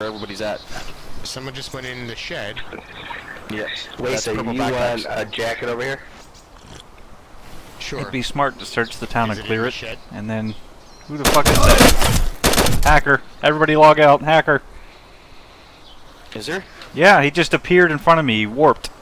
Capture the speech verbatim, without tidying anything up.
everybody's at. Someone just went in the shed. Yes. Wait, so you want a jacket over here? Sure. It'd be smart to search the town Is and it clear in the it, shed? and then who the fuck is that? Hacker! Everybody log out. Hacker! Is there? Yeah, he just appeared in front of me. He warped.